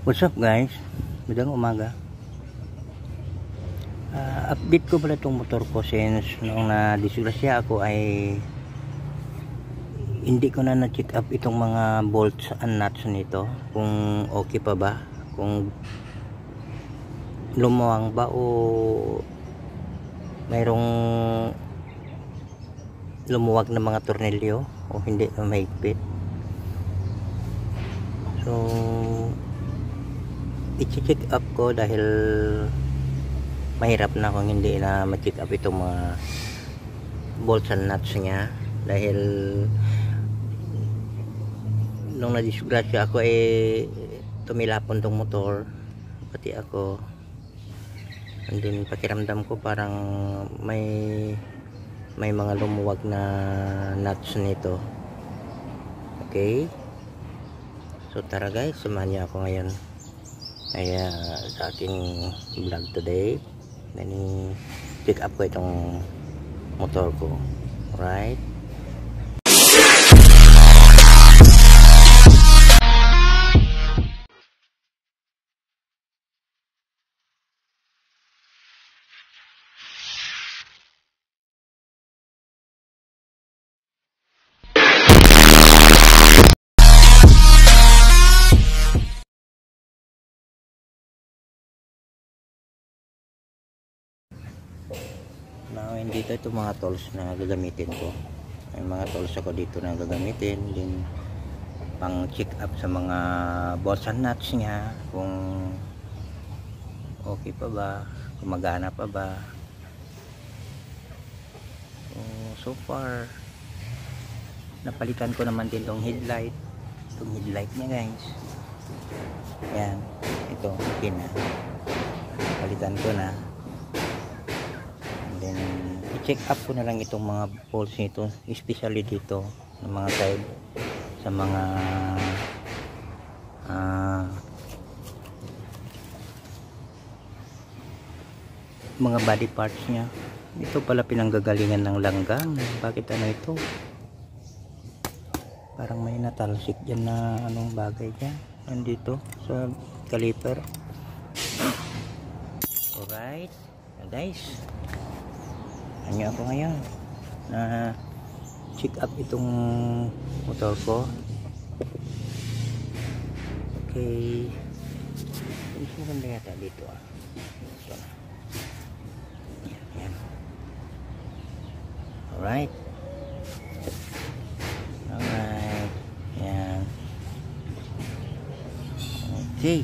What's up guys? Magandang umaga. Update ko pala itong motor ko since noong na-disgrasya ako ay hindi ko na na-check up itong mga bolts and nuts nito kung okay pa ba, kung lumuwang ba o mayroong lumuwag na mga tornilyo o hindi na mahigpit. So i-check up ko dahil mahirap na kung hindi na ma-check up itong mga bolts and nuts niya, dahil nung nadisgrasya ako tumilapon tong motor pati ako, and then pakiramdam ko parang may mga lumuwag na nuts nito. Okay, so tara guys, samahan niyo ako ngayon sa aking vlog today. Then pick up ko itong motor ko. Alright, now dito itong mga tools na gagamitin ko. May mga tools ako dito na gagamitin din pang check up sa mga bolts and nuts niya, kung okay pa ba, gumagana pa ba. So far napalitan ko naman din itong headlight niya guys. Yan, ito okay na, palitan ko na. Then i-check up ko na lang itong mga bolts nito, especially dito ng mga side, sa mga body parts niya. Ito pala pinanggagalingan ng langgang. Bakit ano ito? Parang may natalsik dyan na anong bagay dyan nandito sa caliper. Alright guys, hanya ako ngayon na check up itong motor ko. Okay, mas maganda yata dito ito na. Yan. Alright, yan. Okay,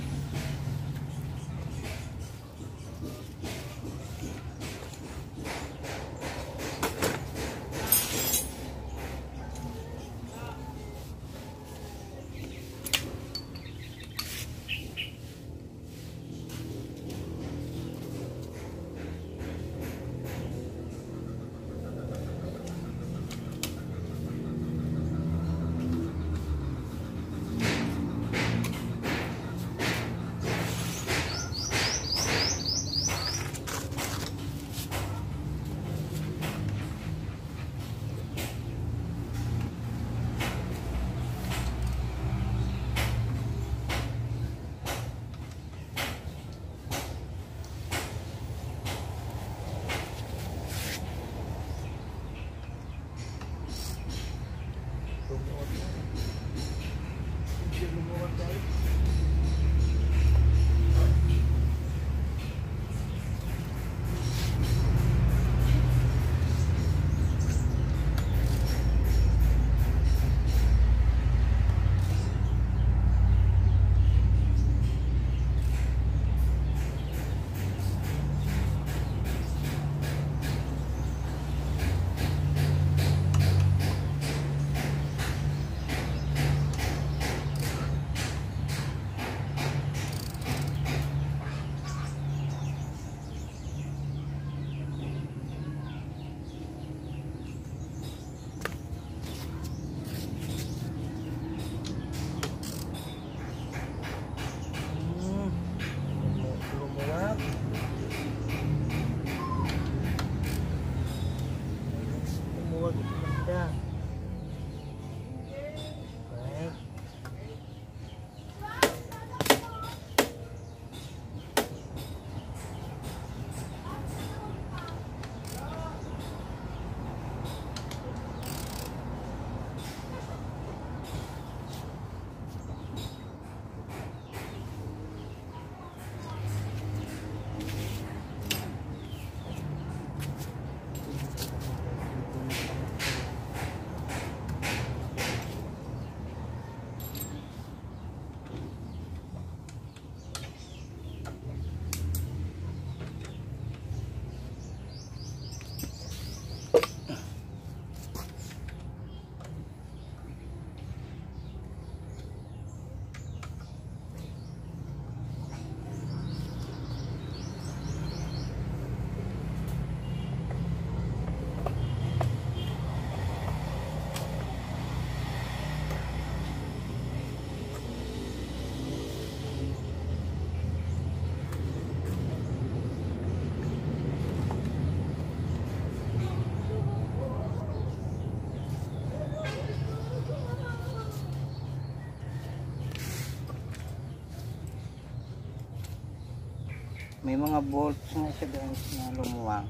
May mga bolts nga siya guys na lumuwang.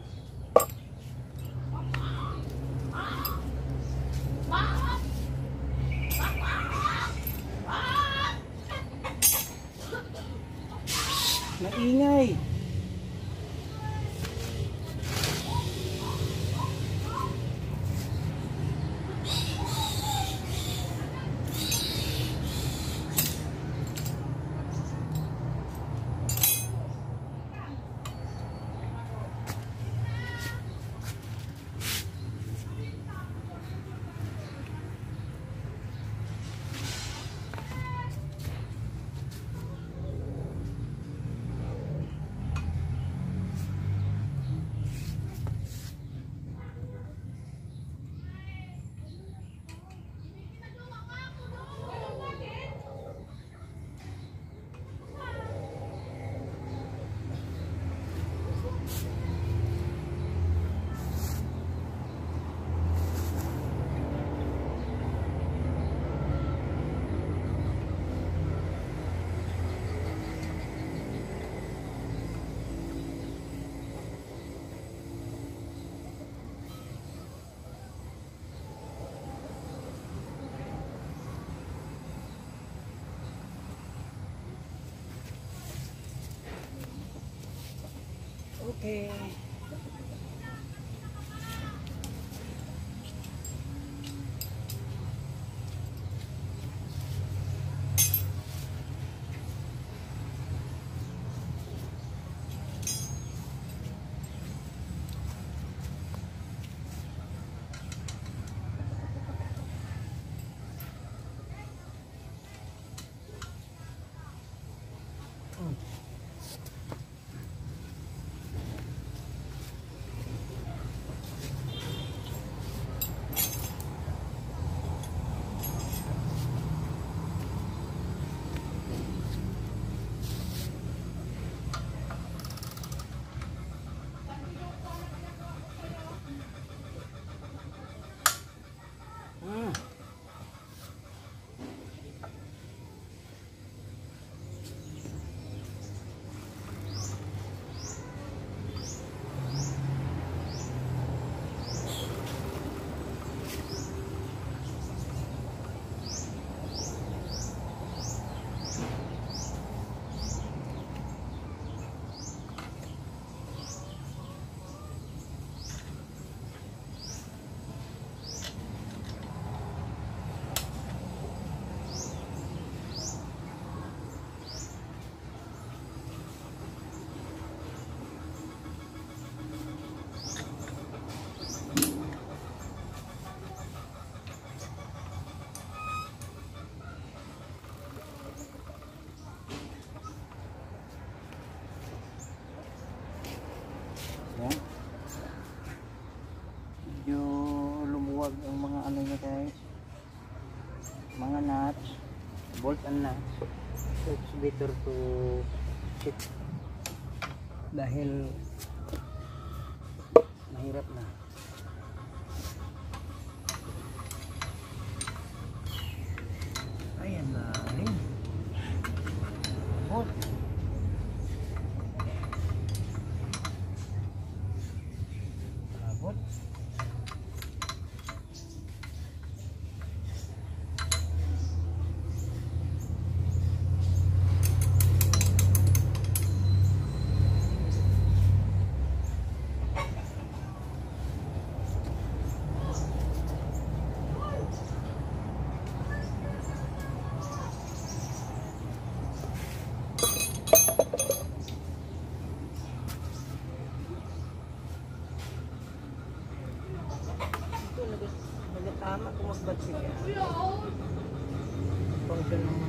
Maingay! Okay. Yan. Medyo lumuwag ang mga ano niya guys. Mga nuts, bolt and nuts. So it's better to check dahil mahirap na. Ayan na rin. Bolt. Tama kung magbatsig yan. Function naman.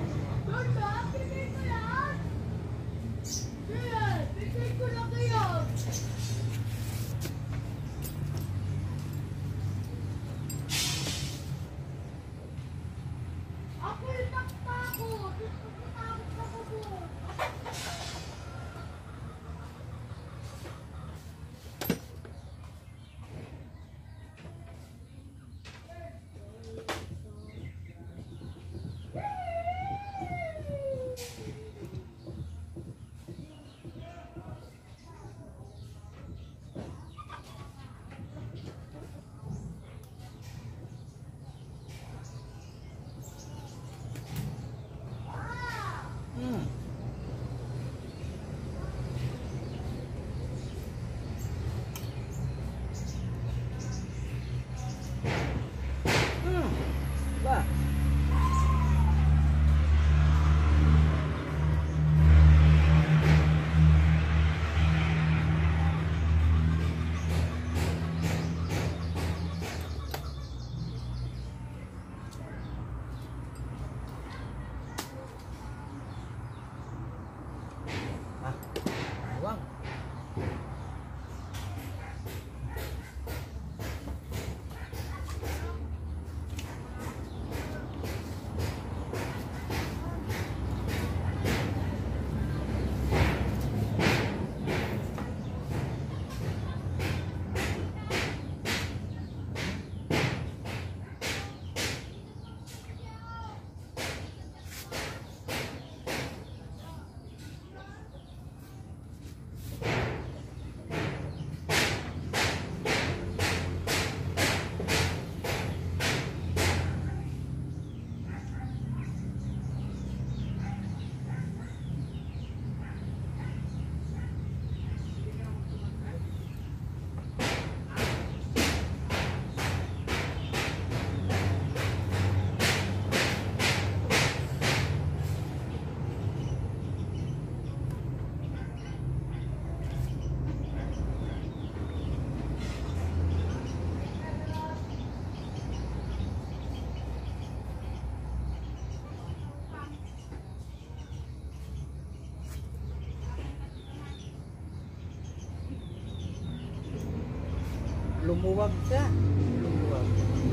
lumuwag siya. Lumuwag.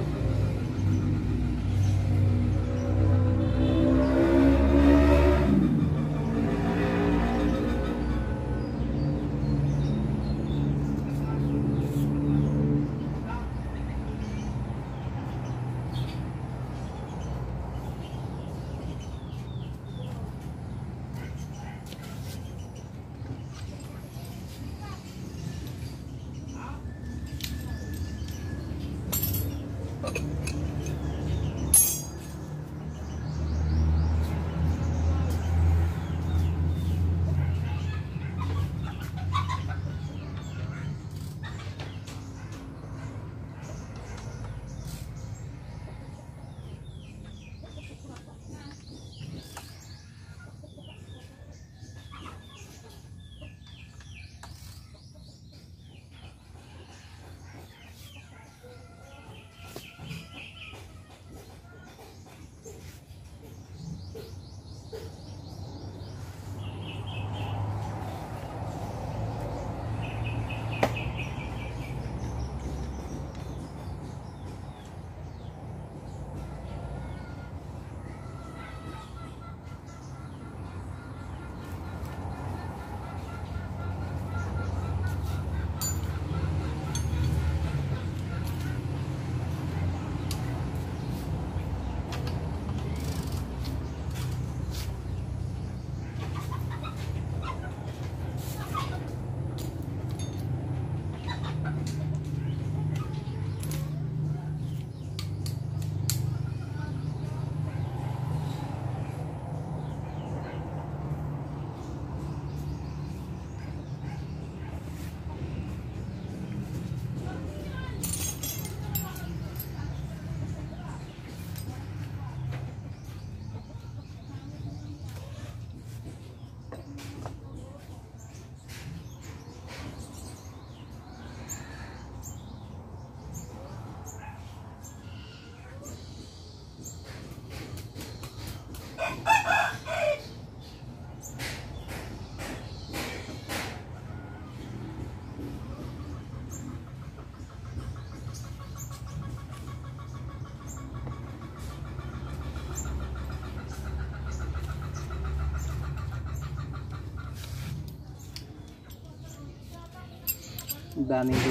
Daming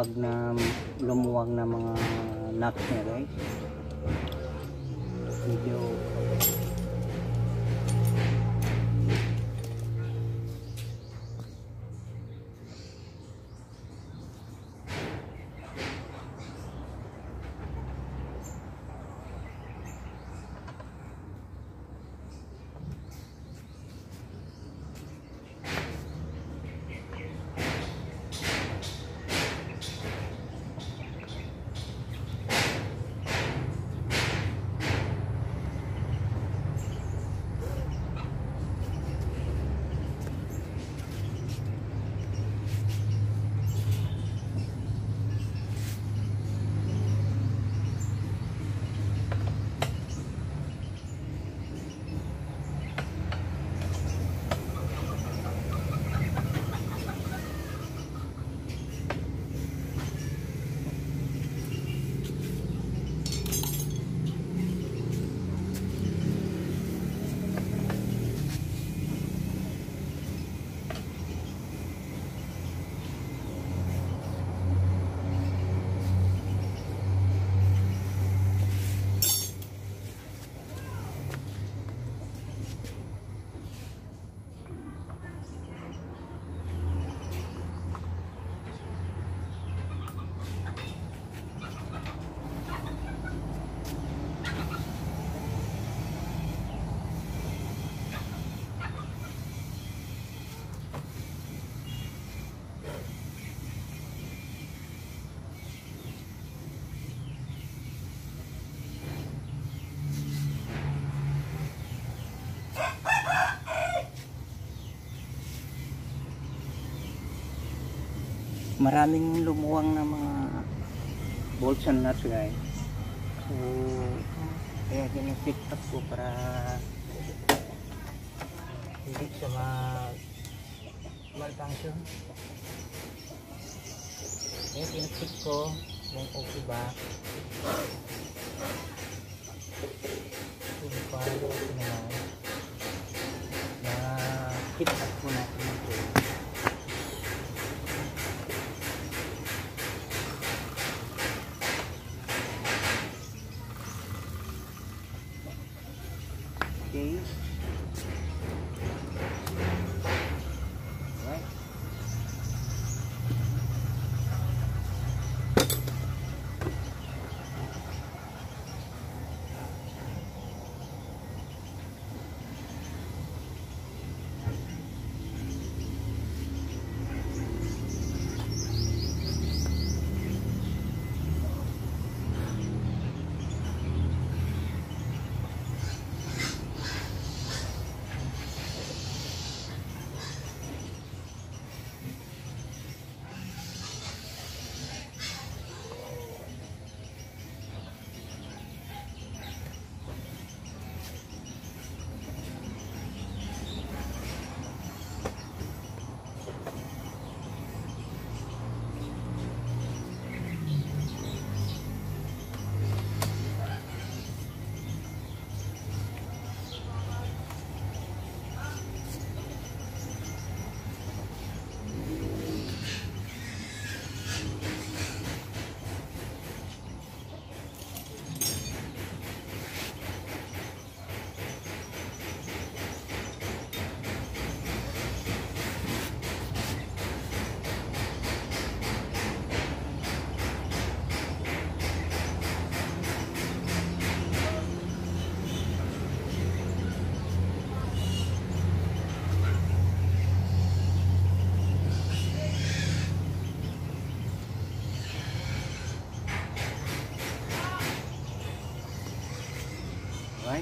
lumuwag na mga nuts niya, guys. Medyo maraming lumuwang na mga bolts and nuts, guys. So kaya gina-fit up ko para hindi siya malfunction. Ayan, pinacheck ko kung okay ba. So far, okay naman. Na check up ko natin ito. Okay. Right. Right.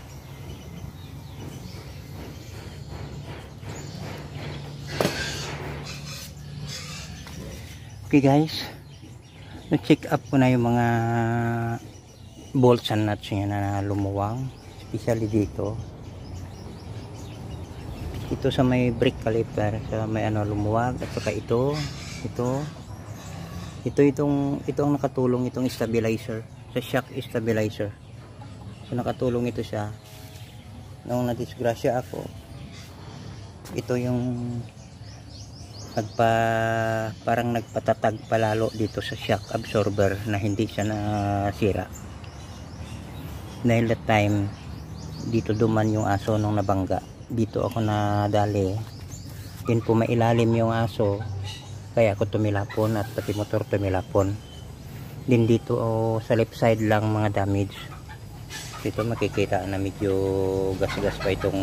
Okay guys, na-check up ko na yung mga bolts and nuts niya na lumuwang, especially dito sa may brake caliper, sa may ano lumuwag, at saka ito ang nakatulong, itong stabilizer, sa shock stabilizer. So nakatulong ito siya nung nadisgrasya ako. Ito yung parang nagpatatag palalo dito sa shock absorber na hindi siya nasira. Dahil that time dito duman yung aso nung nabangga, dito ako nadali, yun po mailalim yung aso, kaya ako tumilapon at pati motor tumilapon din dito. Sa left side lang mga damage. Dito makikita na medyo gas-gas pa itong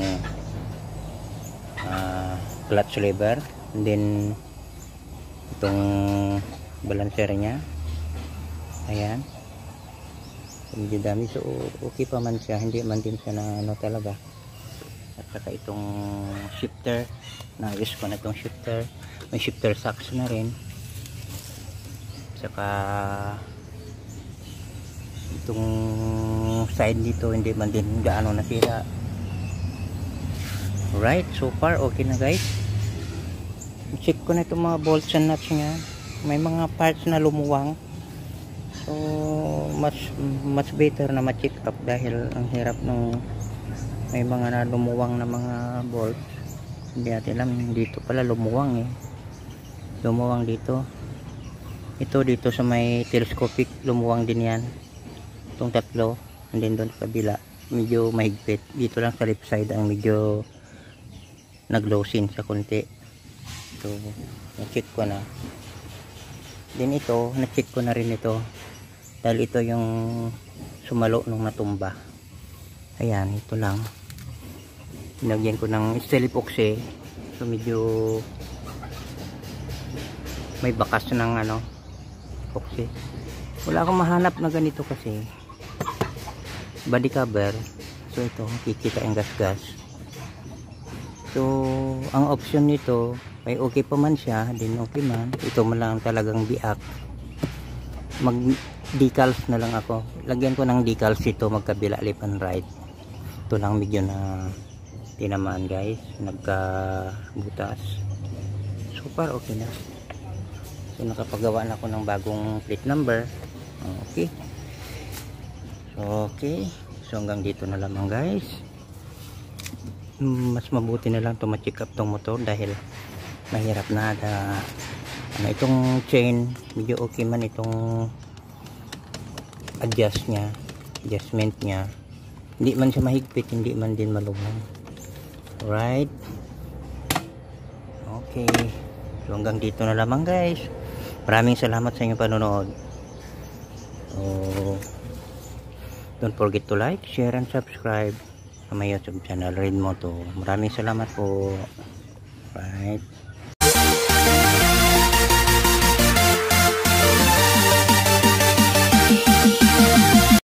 clutch lever, and then itong balancer nya, ayan, medyo dami. So okay pa man siya, hindi man din siya na ano talaga. At saka itong shifter, na-use ko na itong shifter, may shifter socks na rin. Saka itong side dito hindi man din gaano nasira. Right, so far okay na guys. Check ko na itong mga bolts and nuts nya, may mga parts na lumuwang. So much better na ma-check up, dahil ang hirap nung may mga na lumuwang na mga bolts. Hindi natin alam, dito pala lumuwang lumuwang dito. Ito dito sa may telescopic lumuwang din yan, itong tatlo. And then doon sa kabila medyo mahigpit. Dito lang sa left side ang medyo nag-loosen sa konti. So na-check ko na din ito, na-check ko na rin ito, dahil ito yung sumalo nung natumba. Ayan, ito lang pinagyan ko ng steel epoxy. So medyo may bakas ng ano epoxy. Wala akong mahanap na ganito kasi body cover. So ito kikita yung gas-gas. So ang option nito ay okay pa man siya, din okay man. Ito man lang talagang biak. Mag decals na lang ako. Lagyan ko ng decals ito magkabila, left and right. Ito lang medyo na tinamaan guys, nagkabutas. So far okay na. So nakapagawa na ako ng bagong plate number. Okay. So hanggang dito na lamang guys. Mas mabuti na lang check up tong motor dahil mahirap na itong chain, medyo okay man itong adjustment niya. Hindi man siya mahigpit, hindi man din malumang. Right? Okay. So hanggang dito na lamang guys. Maraming salamat sa inyong panonood. So don't forget to like, share, and subscribe sa my YouTube channel, Red Moto. Maraming salamat po. Right?